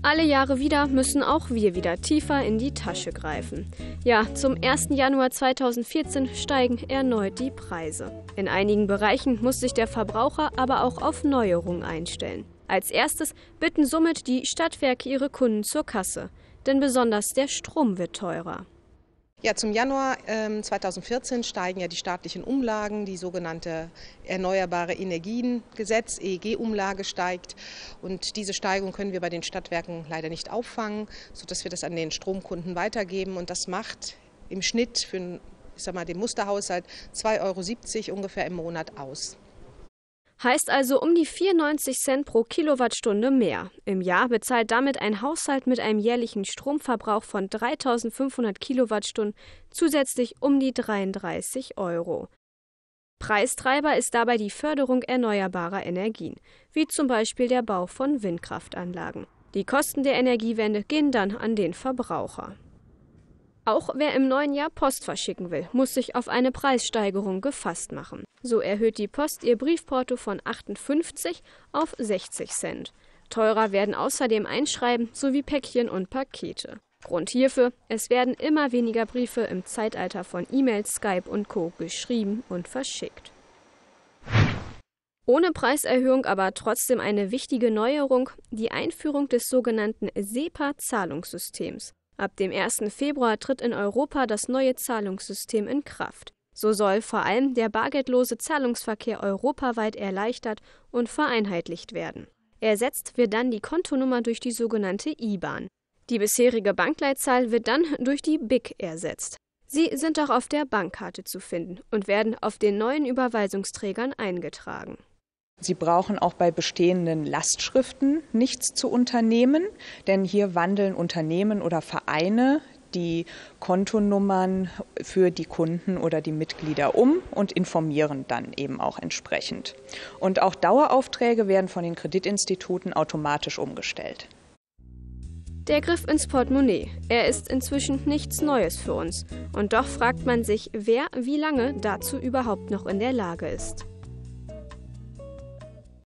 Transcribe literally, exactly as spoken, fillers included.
Alle Jahre wieder müssen auch wir wieder tiefer in die Tasche greifen. Ja, zum ersten Januar zweitausendvierzehn steigen erneut die Preise. In einigen Bereichen muss sich der Verbraucher aber auch auf Neuerungen einstellen. Als erstes bitten somit die Stadtwerke ihre Kunden zur Kasse, denn besonders der Strom wird teurer. Ja, zum Januar ähm, zweitausendvierzehn steigen ja die staatlichen Umlagen, die sogenannte Erneuerbare Energien-Gesetz, E E G-Umlage steigt. Und diese Steigerung können wir bei den Stadtwerken leider nicht auffangen, sodass wir das an den Stromkunden weitergeben. Und das macht im Schnitt für ich sag mal, den Musterhaushalt zwei Euro siebzig ungefähr im Monat aus. Heißt also um die vierundneunzig Cent pro Kilowattstunde mehr. Im Jahr bezahlt damit ein Haushalt mit einem jährlichen Stromverbrauch von dreitausendfünfhundert Kilowattstunden zusätzlich um die dreiunddreißig Euro. Preistreiber ist dabei die Förderung erneuerbarer Energien, wie zum Beispiel der Bau von Windkraftanlagen. Die Kosten der Energiewende gehen dann an den Verbraucher. Auch wer im neuen Jahr Post verschicken will, muss sich auf eine Preissteigerung gefasst machen. So erhöht die Post ihr Briefporto von achtundfünfzig auf sechzig Cent. Teurer werden außerdem Einschreiben sowie Päckchen und Pakete. Grund hierfür: Es werden immer weniger Briefe im Zeitalter von E-Mails, Skype und Co. geschrieben und verschickt. Ohne Preiserhöhung aber trotzdem eine wichtige Neuerung: die Einführung des sogenannten SEPA-Zahlungssystems. Ab dem ersten Februar tritt in Europa das neue Zahlungssystem in Kraft. So soll vor allem der bargeldlose Zahlungsverkehr europaweit erleichtert und vereinheitlicht werden. Ersetzt wird dann die Kontonummer durch die sogenannte I B A N. Die bisherige Bankleitzahl wird dann durch die B I C ersetzt. Sie sind auch auf der Bankkarte zu finden und werden auf den neuen Überweisungsträgern eingetragen. Sie brauchen auch bei bestehenden Lastschriften nichts zu unternehmen, denn hier wandeln Unternehmen oder Vereine die Kontonummern für die Kunden oder die Mitglieder um und informieren dann eben auch entsprechend. Und auch Daueraufträge werden von den Kreditinstituten automatisch umgestellt. Der Griff ins Portemonnaie, er ist inzwischen nichts Neues für uns. Und doch fragt man sich, wer wie lange dazu überhaupt noch in der Lage ist.